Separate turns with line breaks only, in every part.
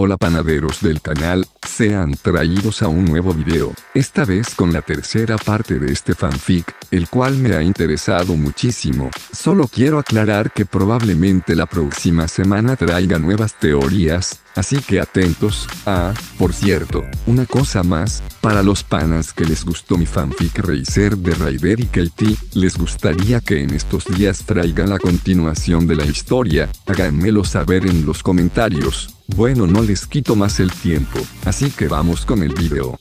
Hola panaderos del canal, sean traídos a un nuevo video, esta vez con la tercera parte de este fanfic, el cual me ha interesado muchísimo. Solo quiero aclarar que probablemente la próxima semana traiga nuevas teorías, así que atentos. Por cierto, una cosa más, para los panas que les gustó mi fanfic Racer de Raider y Katie, les gustaría que en estos días traigan la continuación de la historia, háganmelo saber en los comentarios. Bueno, no les quito más el tiempo, así que vamos con el video.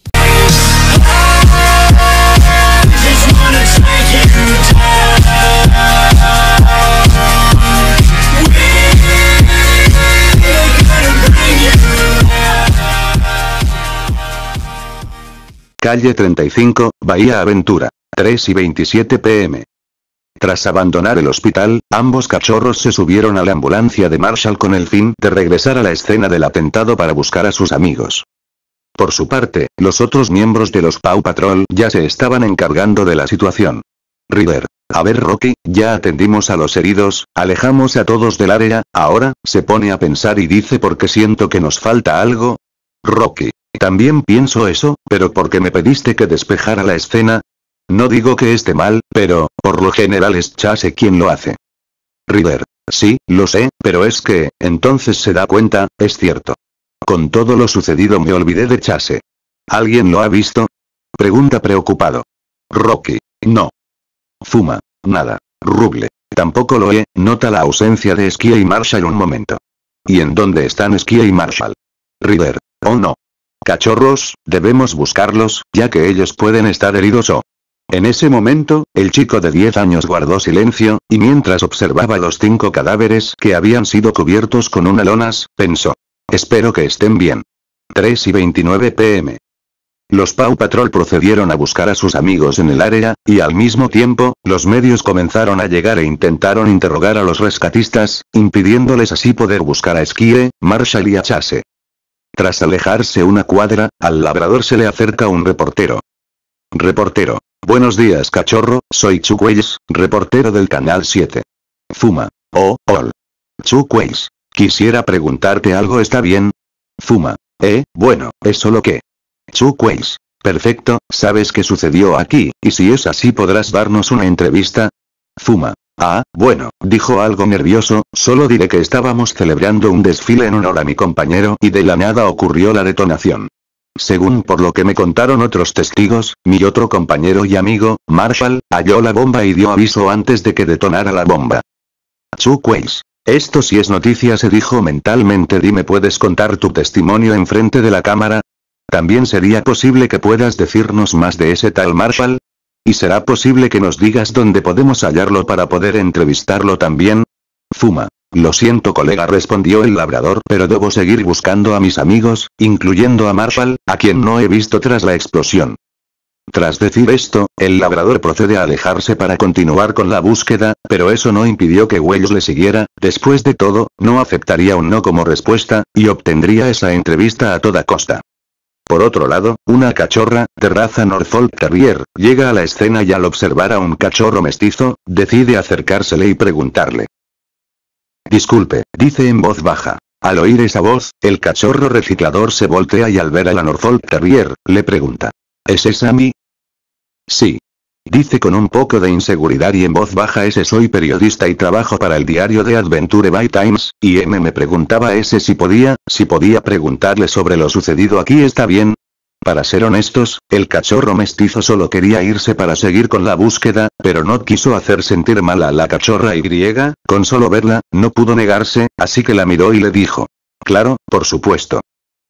Calle 35, Bahía Aventura, 3:27 p.m. Tras abandonar el hospital, ambos cachorros se subieron a la ambulancia de Marshall con el fin de regresar a la escena del atentado para buscar a sus amigos. Por su parte, los otros miembros de los Paw Patrol ya se estaban encargando de la situación. Ryder: a ver Rocky, ya atendimos a los heridos, alejamos a todos del área, ahora, se pone a pensar y dice porque siento que nos falta algo. Rocky: también pienso eso, pero ¿por qué me pediste que despejara la escena? No digo que esté mal, pero, por lo general es Chase quien lo hace. Ryder: sí, lo sé, pero es que, entonces se da cuenta, es cierto. Con todo lo sucedido me olvidé de Chase. ¿Alguien lo ha visto? Pregunta preocupado. Rocky: no. Fuma: nada. Ruble: tampoco lo he, nota la ausencia de Sky y Marshall un momento. ¿Y en dónde están Sky y Marshall? Ryder: oh no. Cachorros, debemos buscarlos, ya que ellos pueden estar heridos o... En ese momento, el chico de 10 años guardó silencio, y mientras observaba los 5 cadáveres que habían sido cubiertos con una lonas, pensó: espero que estén bien. 3:29 p.m. Los Paw Patrol procedieron a buscar a sus amigos en el área, y al mismo tiempo, los medios comenzaron a llegar e intentaron interrogar a los rescatistas, impidiéndoles así poder buscar a Sky, Marshall y a Chase. Tras alejarse una cuadra, al labrador se le acerca un reportero. Reportero: buenos días cachorro, soy Chuck Weiss, reportero del Canal 7. Fuma: oh, hola. Chuck Weiss: quisiera preguntarte algo, ¿está bien? Fuma: bueno, es solo que... Chuck Weiss: perfecto, ¿sabes qué sucedió aquí, y si es así podrás darnos una entrevista? Fuma: bueno, dijo algo nervioso, solo diré que estábamos celebrando un desfile en honor a mi compañero y de la nada ocurrió la detonación. Según por lo que me contaron otros testigos, mi otro compañero y amigo, Marshall, halló la bomba y dio aviso antes de que detonara la bomba. Chuck Weiss: esto sí es noticia, se dijo mentalmente. Dime, ¿puedes contar tu testimonio enfrente de la cámara? También sería posible que puedas decirnos más de ese tal Marshall. ¿Y será posible que nos digas dónde podemos hallarlo para poder entrevistarlo también? Fuma: lo siento colega, respondió el labrador, pero debo seguir buscando a mis amigos, incluyendo a Marshall, a quien no he visto tras la explosión. Tras decir esto, el labrador procede a alejarse para continuar con la búsqueda, pero eso no impidió que Wells le siguiera. Después de todo, no aceptaría un no como respuesta, y obtendría esa entrevista a toda costa. Por otro lado, una cachorra, de raza Norfolk Terrier, llega a la escena y al observar a un cachorro mestizo, decide acercársele y preguntarle. Disculpe, dice en voz baja. Al oír esa voz, el cachorro reciclador se voltea y al ver a la Norfolk Terrier, le pregunta: ¿es esa Amy? Sí. Dice con un poco de inseguridad y en voz baja: ese soy periodista y trabajo para el diario The Adventure Bay Times, y me preguntaba si podía preguntarle sobre lo sucedido aquí, ¿está bien? Para ser honestos, el cachorro mestizo solo quería irse para seguir con la búsqueda, pero no quiso hacer sentir mal a la cachorra Y, con solo verla, no pudo negarse, así que la miró y le dijo: claro, por supuesto.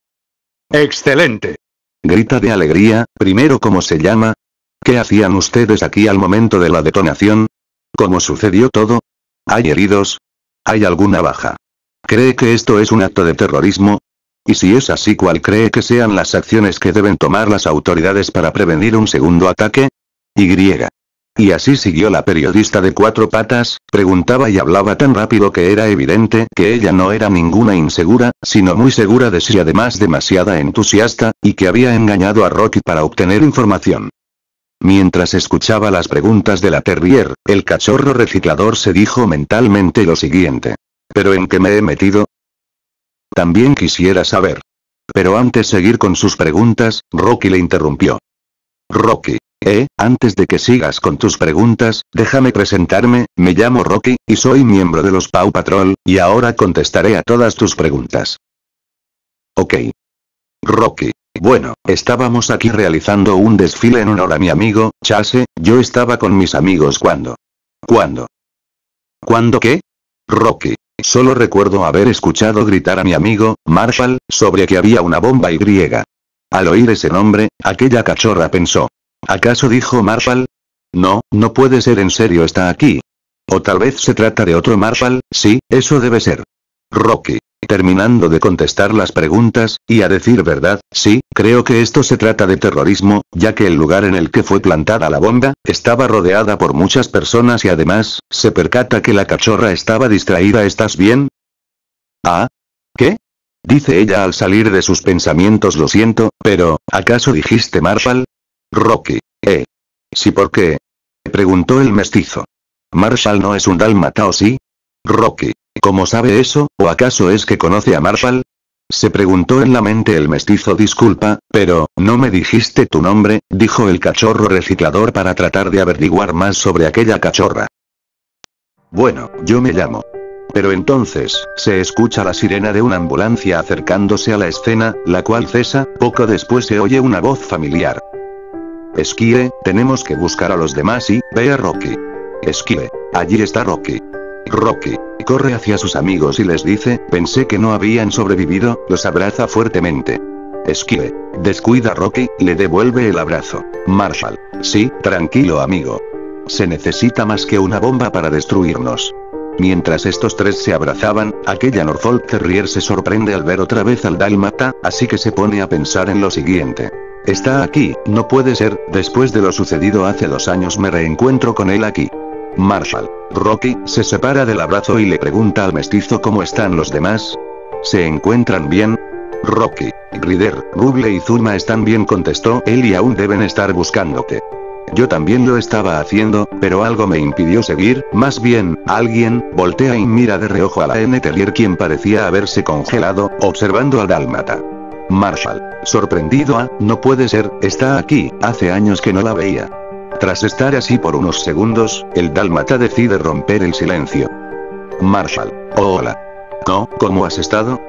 ¡Excelente!
Grita de alegría. Primero, ¿cómo se llama? ¿Qué hacían ustedes aquí al momento de la detonación? ¿Cómo sucedió todo? ¿Hay heridos? ¿Hay alguna baja? ¿Cree que esto es un acto de terrorismo? Y si es así, ¿cuál cree que sean las acciones que deben tomar las autoridades para prevenir un segundo ataque? Y así siguió la periodista de 4 patas, preguntaba y hablaba tan rápido que era evidente que ella no era ninguna insegura, sino muy segura de sí, además demasiada entusiasta, y que había engañado a Rocky para obtener información. Mientras escuchaba las preguntas de la Terrier, el cachorro reciclador se dijo mentalmente lo siguiente: ¿pero en qué me he metido? También quisiera saber. Pero antes de seguir con sus preguntas, Rocky le interrumpió. Rocky. Antes de que sigas con tus preguntas, déjame presentarme, me llamo Rocky, y soy miembro de los Paw Patrol, y ahora contestaré a todas tus preguntas. Ok. Rocky. Bueno, estábamos aquí realizando un desfile en honor a mi amigo, Chase, yo estaba con mis amigos cuando. ¿Cuándo? ¿Cuándo qué? Rocky. Solo recuerdo haber escuchado gritar a mi amigo, Marshall, sobre que había una bomba Y. Al oír ese nombre, aquella cachorra pensó. ¿Acaso dijo Marshall? No, no puede ser, en serio está aquí. O tal vez se trata de otro Marshall, sí, eso debe ser. Rocky. Terminando de contestar las preguntas, y a decir verdad, sí, creo que esto se trata de terrorismo, ya que el lugar en el que fue plantada la bomba, estaba rodeada por muchas personas y además, se percata que la cachorra estaba distraída. ¿Estás bien? ¿Ah? ¿Qué? Dice ella al salir de sus pensamientos. Lo siento, pero, ¿acaso dijiste Marshall? Rocky. Sí, ¿por qué? Preguntó el mestizo. ¿Marshall no es un dálmata o sí? Rocky. ¿Cómo sabe eso, o acaso es que conoce a Marshall? Se preguntó en la mente el mestizo. Disculpa, pero, no me dijiste tu nombre, dijo el cachorro reciclador para tratar de averiguar más sobre aquella cachorra. Bueno, yo me llamo. Pero entonces, se escucha la sirena de una ambulancia acercándose a la escena, la cual cesa, poco después se oye una voz familiar. Esquire, tenemos que buscar a los demás y, ve a Rocky. Esquire, allí está Rocky. Rocky, corre hacia sus amigos y les dice, pensé que no habían sobrevivido, los abraza fuertemente. Esquire, descuida Rocky, le devuelve el abrazo. Marshall, sí, tranquilo amigo. Se necesita más que una bomba para destruirnos. Mientras estos tres se abrazaban, aquella Norfolk Terrier se sorprende al ver otra vez al dálmata, así que se pone a pensar en lo siguiente. Está aquí, no puede ser, después de lo sucedido hace 2 años me reencuentro con él aquí. Marshall. Rocky se separa del abrazo y le pregunta al mestizo cómo están los demás. ¿Se encuentran bien? Rocky. Ryder, Ruble y Zuma están bien, contestó él, y aún deben estar buscándote. Yo también lo estaba haciendo, pero algo me impidió seguir, más bien, alguien, voltea y mira de reojo a la N Terrier, quien parecía haberse congelado, observando al dálmata. Marshall. Sorprendido. No puede ser, está aquí, hace años que no la veía. Tras estar así por unos segundos, el dálmata decide romper el silencio. Marshall. Oh, hola. No, ¿cómo has estado?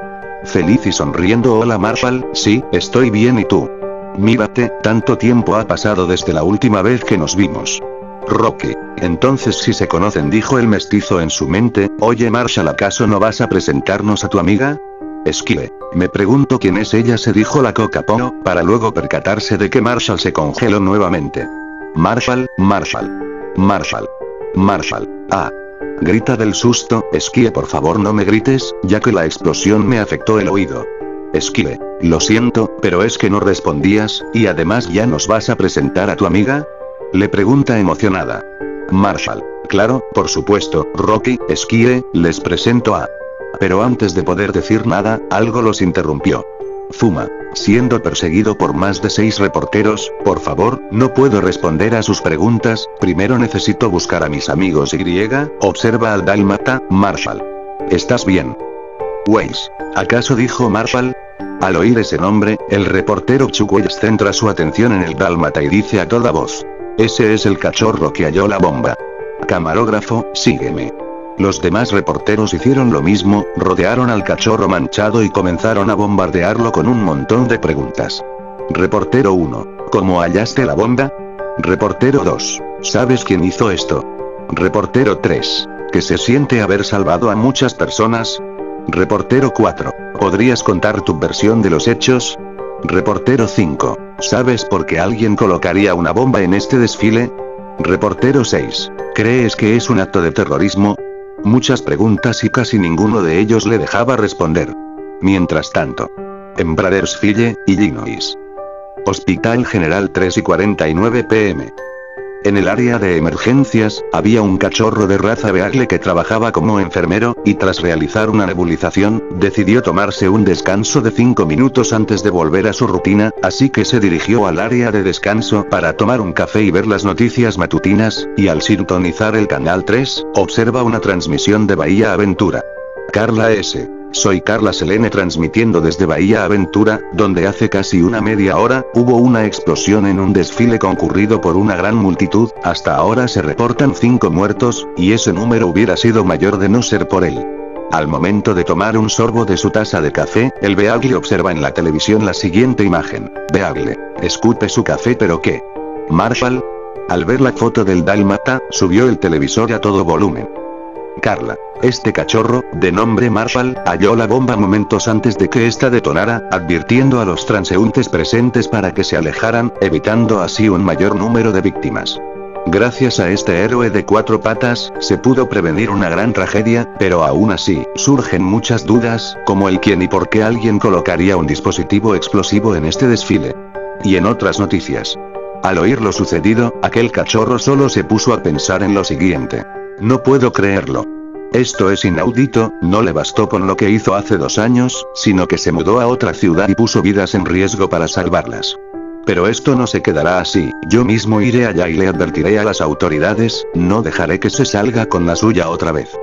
Feliz y sonriendo. Hola Marshall, sí, estoy bien, ¿y tú? Mírate, tanto tiempo ha pasado desde la última vez que nos vimos. Rocky. Entonces sí se conocen, dijo el mestizo en su mente. Oye Marshall, ¿acaso no vas a presentarnos a tu amiga? Esquive. Me pregunto quién es ella, se dijo la Coca-Cola, para luego percatarse de que Marshall se congeló nuevamente. Marshall, Marshall. Marshall. Marshall. Ah. Grita del susto. Esquive, por favor no me grites, ya que la explosión me afectó el oído. Esquive. Lo siento, pero es que no respondías, y además ya nos vas a presentar a tu amiga. Le pregunta emocionada. Marshall. Claro, por supuesto, Rocky. Esquive, les presento a... Pero antes de poder decir nada, algo los interrumpió. Zuma. Siendo perseguido por más de 6 reporteros, por favor, no puedo responder a sus preguntas, primero necesito buscar a mis amigos Y, observa al dálmata, Marshall. ¿Estás bien? Weiss. ¿Acaso dijo Marshall? Al oír ese nombre, el reportero Chuck Weiss centra su atención en el dálmata y dice a toda voz. Ese es el cachorro que halló la bomba. Camarógrafo, sígueme. Los demás reporteros hicieron lo mismo, rodearon al cachorro manchado y comenzaron a bombardearlo con un montón de preguntas. Reportero 1. ¿Cómo hallaste la bomba? Reportero 2. ¿Sabes quién hizo esto? Reportero 3. ¿Qué se siente haber salvado a muchas personas? Reportero 4. ¿Podrías contar tu versión de los hechos? Reportero 5. ¿Sabes por qué alguien colocaría una bomba en este desfile? Reportero 6. ¿Crees que es un acto de terrorismo? Muchas preguntas y casi ninguno de ellos le dejaba responder. Mientras tanto, en Bradersville, Illinois. Hospital General 3:49 p.m. En el área de emergencias, había un cachorro de raza Beagle que trabajaba como enfermero, y tras realizar una nebulización, decidió tomarse un descanso de 5 minutos antes de volver a su rutina, así que se dirigió al área de descanso para tomar un café y ver las noticias matutinas, y al sintonizar el canal 3, observa una transmisión de Bahía Aventura. Carla S. Soy Carla Selene transmitiendo desde Bahía Aventura, donde hace casi una media hora, hubo una explosión en un desfile concurrido por una gran multitud, hasta ahora se reportan 5 muertos, y ese número hubiera sido mayor de no ser por él. Al momento de tomar un sorbo de su taza de café, el Beagle observa en la televisión la siguiente imagen. Beagle. Escupe su café pero ¿qué? Marshall. Al ver la foto del dálmata, subió el televisor a todo volumen. Carla. Este cachorro, de nombre Marshall, halló la bomba momentos antes de que ésta detonara, advirtiendo a los transeúntes presentes para que se alejaran, evitando así un mayor número de víctimas. Gracias a este héroe de 4 patas, se pudo prevenir una gran tragedia, pero aún así, surgen muchas dudas, como el quién y por qué alguien colocaría un dispositivo explosivo en este desfile. Y en otras noticias. Al oír lo sucedido, aquel cachorro solo se puso a pensar en lo siguiente. No puedo creerlo. Esto es inaudito, no le bastó con lo que hizo hace 2 años, sino que se mudó a otra ciudad y puso vidas en riesgo para salvarlas. Pero esto no se quedará así, yo mismo iré allá y le advertiré a las autoridades, no dejaré que se salga con la suya otra vez.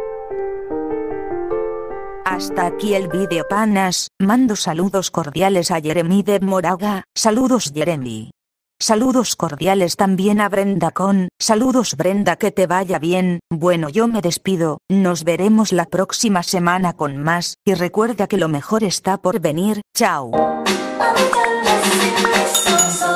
Hasta aquí el vídeo panas, mando saludos cordiales a Jeremy de Moraga, saludos Jeremy. Saludos cordiales también a Brenda Con, saludos Brenda, que te vaya bien. Bueno, yo me despido, nos veremos la próxima semana con más, y recuerda que lo mejor está por venir, chao.
So